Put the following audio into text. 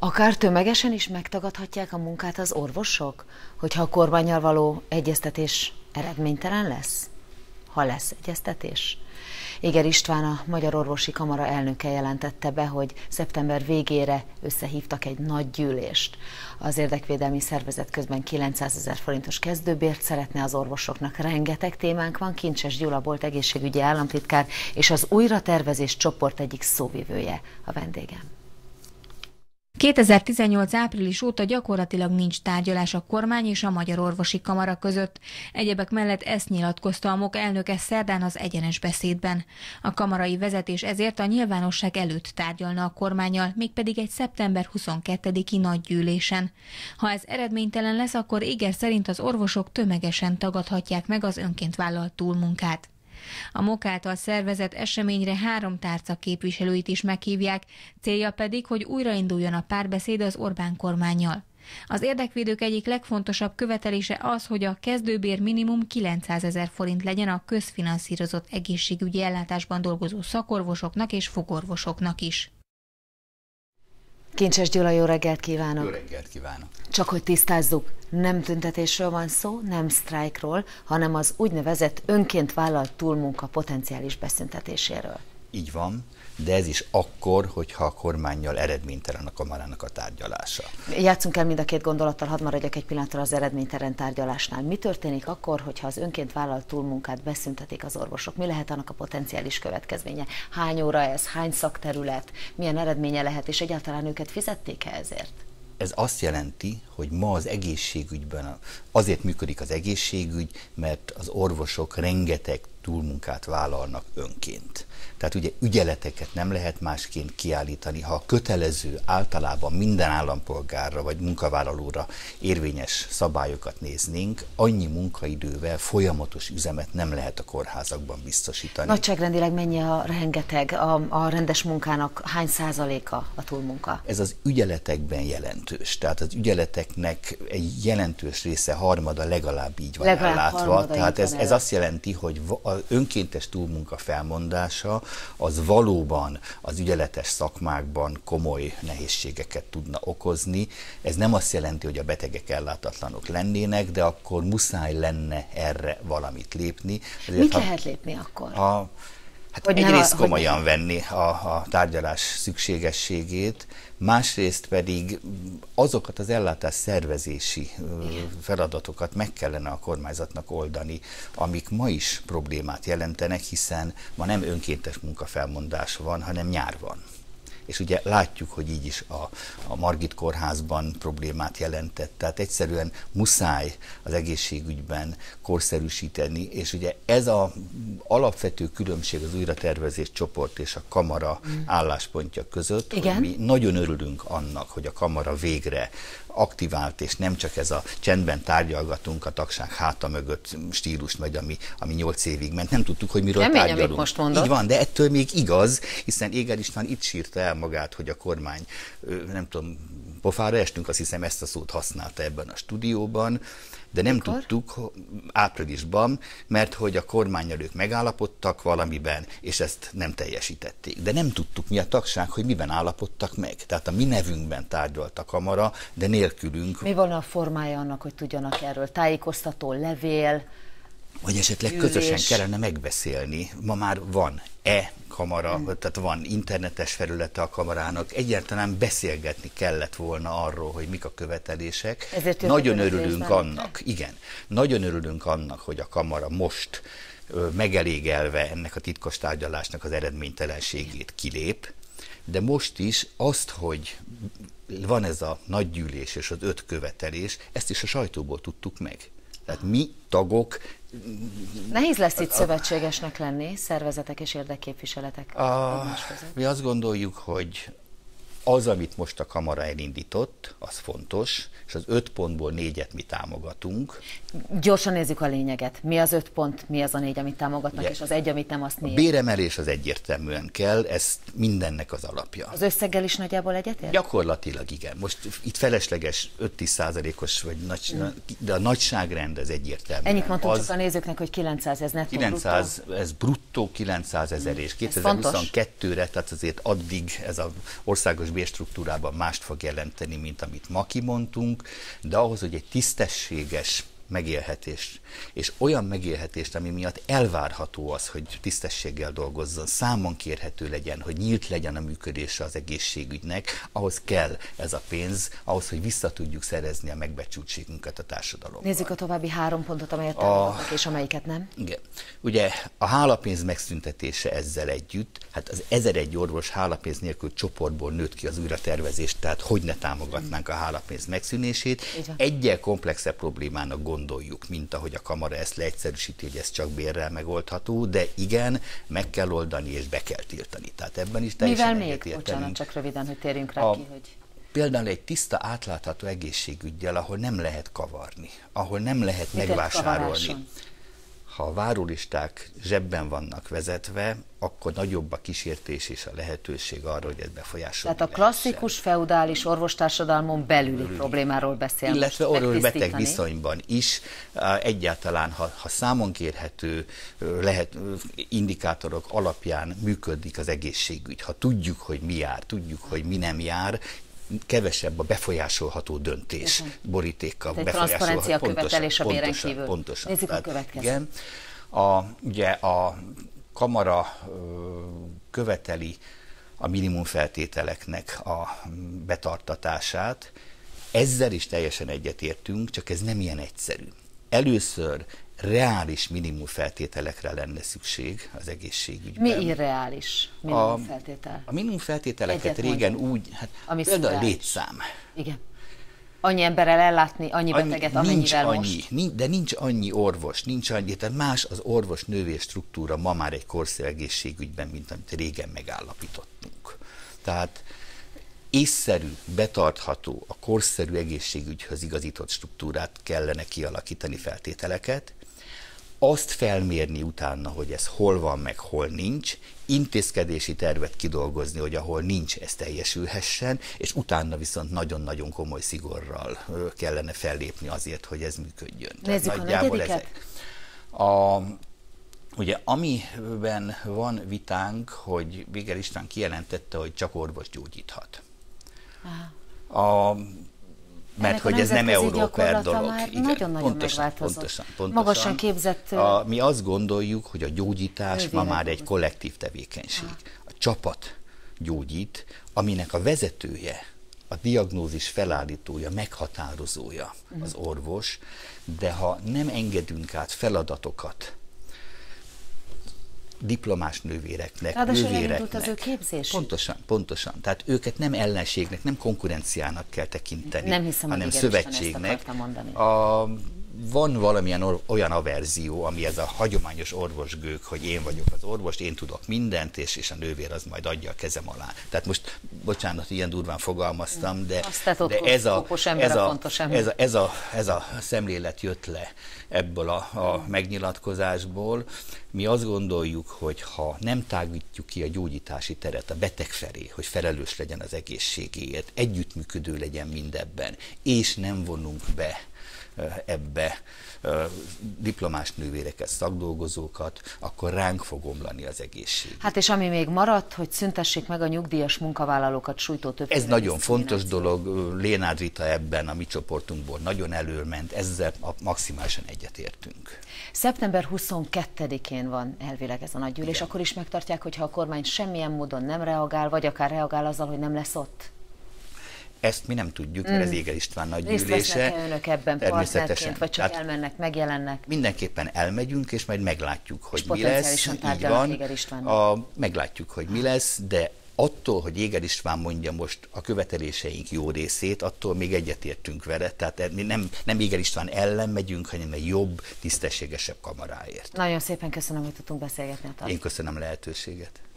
Akár tömegesen is megtagadhatják a munkát az orvosok, hogyha a kormánnyal való egyeztetés eredménytelen lesz? Ha lesz egyeztetés? Éger István, a Magyar Orvosi Kamara elnöke jelentette be, hogy szeptember végére összehívtak egy nagy gyűlést. Az érdekvédelmi szervezet közben 900 000 forintos kezdőbért szeretne az orvosoknak. Rengeteg témánk van, Kincses Gyula volt egészségügyi államtitkár, és az újratervezés csoport egyik szóvivője a vendégem. 2018. április óta gyakorlatilag nincs tárgyalás a kormány és a Magyar Orvosi Kamara között. Egyebek mellett ezt nyilatkozta a MOK elnöke szerdán az egyenes beszédben. A kamarai vezetés ezért a nyilvánosság előtt tárgyalna a kormánnyal, mégpedig egy szeptember 22-i nagygyűlésen. Ha ez eredménytelen lesz, akkor Éger szerint az orvosok tömegesen tagadhatják meg az önként vállalt túlmunkát. A MOK által szervezett eseményre 3 tárca képviselőit is meghívják, célja pedig, hogy újrainduljon a párbeszéd az Orbán kormánnyal. Az érdekvédők egyik legfontosabb követelése az, hogy a kezdőbér minimum 900 000 forint legyen a közfinanszírozott egészségügyi ellátásban dolgozó szakorvosoknak és fogorvosoknak is. Kincses Gyula, jó reggelt kívánok! Jó reggelt kívánok! Csak hogy tisztázzuk, nem tüntetésről van szó, nem sztrájkról, hanem az úgynevezett önként vállalt túlmunka potenciális beszüntetéséről. Így van, de ez is akkor, hogyha a kormánnyal eredménytelen a kamarának a tárgyalása. Játszunk el mind a két gondolattal, hadd maradjak egy pillanatra az eredménytelen tárgyalásnál. Mi történik akkor, hogyha az önként vállalt túlmunkát beszüntetik az orvosok? Mi lehet annak a potenciális következménye? Hány óra ez, hány szakterület, milyen eredménye lehet, és egyáltalán őket fizették-e ezért? Ez azt jelenti, hogy ma az egészségügyben azért működik az egészségügy, mert az orvosok rengeteg túlmunkát vállalnak önként. Tehát ugye ügyeleteket nem lehet másként kiállítani, ha kötelező általában minden állampolgárra vagy munkavállalóra érvényes szabályokat néznénk, annyi munkaidővel folyamatos üzemet nem lehet a kórházakban biztosítani. Nagyságrendileg mennyi a rengeteg, a rendes munkának hány százaléka a túlmunka? Ez az ügyeletekben jelentős. Tehát az ügyeleteknek egy jelentős része, harmada legalább így van ellátva. Tehát ez azt jelenti, hogy az önkéntes túlmunka felmondása az valóban az ügyeletes szakmákban komoly nehézségeket tudna okozni. Ez nem azt jelenti, hogy a betegek ellátatlanok lennének, de akkor muszáj lenne erre valamit lépni. Mit lehet lépni akkor? Hát egyrészt komolyan venni a tárgyalás szükségességét, másrészt pedig azokat az ellátás szervezési feladatokat meg kellene a kormányzatnak oldani, amik ma is problémát jelentenek, hiszen ma nem önkéntes munkafelmondás van, hanem nyár van. És ugye látjuk, hogy így is a Margit kórházban problémát jelentett, tehát egyszerűen muszáj az egészségügyben korszerűsíteni, és ugye ez az alapvető különbség az újratervezés csoport és a kamara álláspontja között, hogy mi nagyon örülünk annak, hogy a kamara végre aktivált, és nem csak ez a csendben tárgyalgatunk a tagság háta mögött stílus megy, ami 8 évig ment. Nem tudtuk, hogy miről tárgyalunk. Amit most mondod. Így van, de ettől még igaz, hiszen Éger István itt sírta el magát, hogy a kormány, nem tudom, pofára estünk, azt hiszem ezt a szót használta ebben a stúdióban, de nem tudtuk áprilisban, mert hogy a kormánnyal ők megállapodtak valamiben, és ezt nem teljesítették. De nem tudtuk mi a tagság, hogy miben állapodtak meg. Tehát a mi nevünkben tárgyalt a kamara, de nélkülünk. Mi van a formája annak, hogy tudjanak erről? Tájékoztató, levél, vagy esetleg gyűlés. Közösen kellene megbeszélni. Ma már van kamara, tehát van internetes felülete a kamarának, egyáltalán beszélgetni kellett volna arról, hogy mik a követelések. Nagyon örülünk annak, nagyon örülünk annak, hogy a kamara most megelégelve ennek a titkos tárgyalásnak az eredménytelenségét kilép, de most is azt, hogy van ez a nagygyűlés és az 5 követelés, ezt is a sajtóból tudtuk meg. Tehát mi tagok... Nehéz lesz itt szövetségesnek lenni, szervezetek és érdekképviseletek egymás között. Mi azt gondoljuk, hogy az, amit most a kamara elindított, az fontos, és az 5 pontból 4-et mi támogatunk. Gyorsan nézzük a lényeget. Mi az 5 pont, mi az a 4, amit támogatnak, és az 1, amit nem, azt miért? A béremelés az egyértelműen kell, ez mindennek az alapja. Az összeggel is nagyjából egyetért? Gyakorlatilag igen. Most itt felesleges 5-10%-os, de a nagyságrend az egyértelmű. Ennyit mondtunk csak a nézőknek, hogy 900, ez nettó 900, ez bruttó. bruttó 900 000 és 2022-re, tehát azért addig ez az országos bérstruktúrában mást fog jelenteni, mint amit ma kimondtunk, de ahhoz, hogy egy tisztességes megélhetést, és olyan megélhetést, ami miatt elvárható az, hogy tisztességgel dolgozzon, számon kérhető legyen, hogy nyílt legyen a működése az egészségügynek, ahhoz kell ez a pénz, ahhoz, hogy vissza tudjuk szerezni a megbecsültségünket a társadalomban. Nézzük a további 3 pontot, amelyet támogatnak, és amelyiket nem. Igen. Ugye a hálapénz megszüntetése ezzel együtt, hát az 1001 orvos hálapénz nélkül csoportból nőtt ki az újratervezést, tehát hogy ne támogatnánk a hálapénz megszűnését. Egyel komplexebb problémának gondoljuk, mint ahogy a kamara ezt leegyszerűsíti, hogy ez csak bérrel megoldható, de igen, meg kell oldani és be kell tiltani. Tehát ebben is teljesen mivel még? Bocsánat, csak röviden, hogy térjünk rá ki, hogy... Például egy tiszta, átlátható egészségüggyel, ahol nem lehet kavarni, ahol nem lehet megvásárolni. Ha a várólisták zsebben vannak vezetve, akkor nagyobb a kísértés és a lehetőség arra, hogy ez befolyásolni. Tehát a klasszikus feudális orvostársadalmon belüli problémáról beszél. Illetve orvos-beteg viszonyban is egyáltalán, ha számon kérhető indikátorok alapján működik az egészségügy, ha tudjuk, hogy mi jár, tudjuk, hogy mi nem jár, kevesebb a befolyásolható döntés, borítékkal befolyásolható. Transzparencia követelés a béren kívül. Pontosan. Nézzük a következőt. Igen, ugye a kamara követeli a minimumfeltételeknek a betartatását. Ezzel is teljesen egyetértünk, csak ez nem ilyen egyszerű. Először reális minimumfeltételekre lenne szükség az egészségügyben. Mi irreális minimumfeltétel? A minimumfeltételeket régen úgy, például a létszám. Igen. Annyi emberrel ellátni, annyi beteget, amennyivel most. De nincs annyi orvos, tehát más az orvos-nővér struktúra ma már egy korszerű egészségügyben, mint amit régen megállapítottunk. Tehát észszerű, betartható, a korszerű egészségügyhöz igazított struktúrát kellene kialakítani, feltételeket, azt felmérni utána, hogy ez hol van, meg hol nincs, intézkedési tervet kidolgozni, hogy ahol nincs, ez teljesülhessen, és utána viszont nagyon-nagyon komoly szigorral kellene fellépni azért, hogy ez működjön. Nézzük a negyediket. Ugye amiben van vitánk, hogy Véger István kijelentette, hogy csak orvos gyógyíthat. Mert hogy ez nem Európer dolog. Nagyon-nagyon megváltozott. Pontosan. Magasan képzett... Mi azt gondoljuk, hogy a gyógyítás ma már egy kollektív tevékenység. A csapat gyógyít, aminek a vezetője, a diagnózis felállítója, meghatározója az orvos, de ha nem engedünk át feladatokat diplomás nővéreknek, nővéreknek. Az ő képzés. Pontosan. Tehát őket nem ellenségnek, nem konkurenciának kell tekinteni, nem hiszem, hanem szövetségnek. Van valamilyen olyan averzió, ami ez a hagyományos orvosgők, hogy én vagyok az orvos, én tudok mindent, és a nővér az majd adja a kezem alá. Tehát most, bocsánat, ilyen durván fogalmaztam, de ez a szemlélet jött le ebből a megnyilatkozásból. Mi azt gondoljuk, hogy ha nem tágítjuk ki a gyógyítási teret a beteg felé, hogy felelős legyen az egészségéért, együttműködő legyen mindebben, és nem vonunk be ebbe diplomás nővéreket, szakdolgozókat, akkor ránk fog omlani az egészség. Hát és ami még maradt, hogy szüntessék meg a nyugdíjas munkavállalókat sújtó többféle. Ez nagyon fontos dolog, Lénád Rita ebben a mi csoportunkból nagyon előment, ezzel maximálisan egyetértünk. Szeptember 22-én van elvileg ez a nagygyűlés, akkor is megtartják, hogyha a kormány semmilyen módon nem reagál, vagy akár reagál azzal, hogy nem lesz ott? Ezt mi nem tudjuk, mert ez Éger István nagygyűlése. Részt vesznek-e önök ebben partnerként, vagy csak elmennek, megjelennek? Mindenképpen elmegyünk, és majd meglátjuk, hogy mi lesz. Így van. Meglátjuk, hogy mi lesz, de attól, hogy Éger István mondja most a követeléseink jó részét, attól még egyetértünk vele. Tehát nem Éger István ellen megyünk, hanem egy jobb, tisztességesebb kamaráért. Nagyon szépen köszönöm, hogy tudtunk beszélgetni. Én köszönöm a lehetőséget.